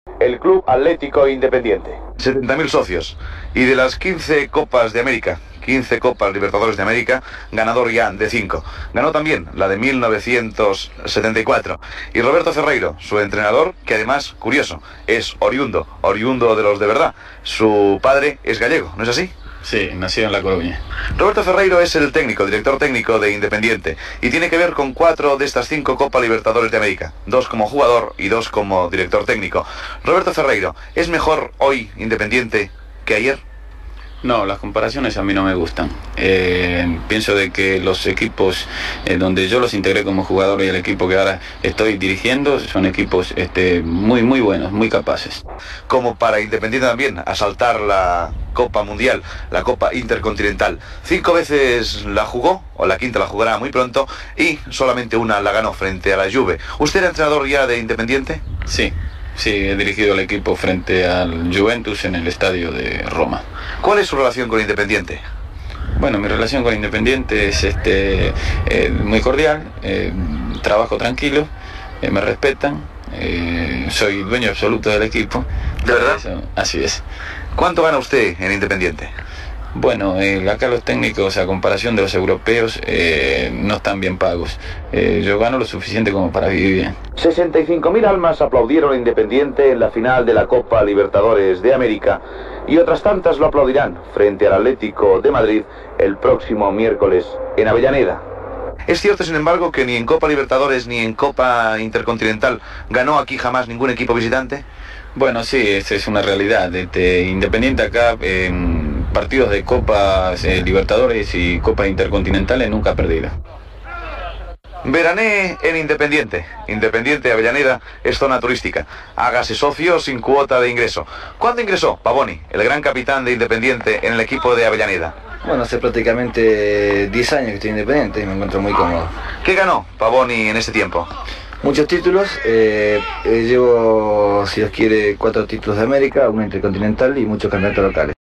El Club Atlético Independiente. 70.000 socios. Y de las 15 Copas de América, 15 Copas Libertadores de América, ganador ya de 5. Ganó también la de 1974. Y Roberto Ferreiro, su entrenador, que además, curioso, es oriundo de los de verdad. Su padre es gallego, ¿no es así? Sí, nacido en La Coruña. Roberto Ferreiro es el director técnico de Independiente, y tiene que ver con 4 de estas 5 Copas Libertadores de América, 2 como jugador y 2 como director técnico. Roberto Ferreiro, ¿es mejor hoy Independiente que ayer? No, las comparaciones a mí no me gustan. Pienso de que los equipos donde yo los integré como jugador y el equipo que ahora estoy dirigiendo son equipos muy buenos, muy capaces. Como para Independiente también, asaltar la Copa Mundial, la Copa Intercontinental. 5 veces la jugó, o la quinta la jugará muy pronto, y solamente una la ganó frente a la Juve. ¿Usted era entrenador ya de Independiente? Sí, he dirigido el equipo frente al Juventus en el estadio de Roma. ¿Cuál es su relación con Independiente? Bueno, mi relación con Independiente es muy cordial, trabajo tranquilo, me respetan, soy dueño absoluto del equipo. ¿De verdad? Eso, así es. ¿Cuánto gana usted en Independiente? Bueno, acá los técnicos, a comparación de los europeos, no están bien pagos. Yo gano lo suficiente como para vivir bien. 65.000 almas aplaudieron a Independiente en la final de la Copa Libertadores de América, y otras tantas lo aplaudirán frente al Atlético de Madrid el próximo miércoles en Avellaneda. Es cierto, sin embargo, que ni en Copa Libertadores ni en Copa Intercontinental ganó aquí jamás ningún equipo visitante. Bueno, sí, esa es una realidad. Independiente acá, en partidos de Copas Libertadores y Copas Intercontinentales, nunca ha perdido. Verané en Independiente. Independiente Avellaneda es zona turística. Hágase socio sin cuota de ingreso. ¿Cuándo ingresó Pavoni, el gran capitán de Independiente, en el equipo de Avellaneda? Bueno, hace prácticamente 10 años que estoy Independiente y me encuentro muy cómodo. ¿Qué ganó Pavoni en ese tiempo? Muchos títulos, llevo, si Dios quiere, 4 títulos de América, 1 intercontinental y muchos campeonatos locales.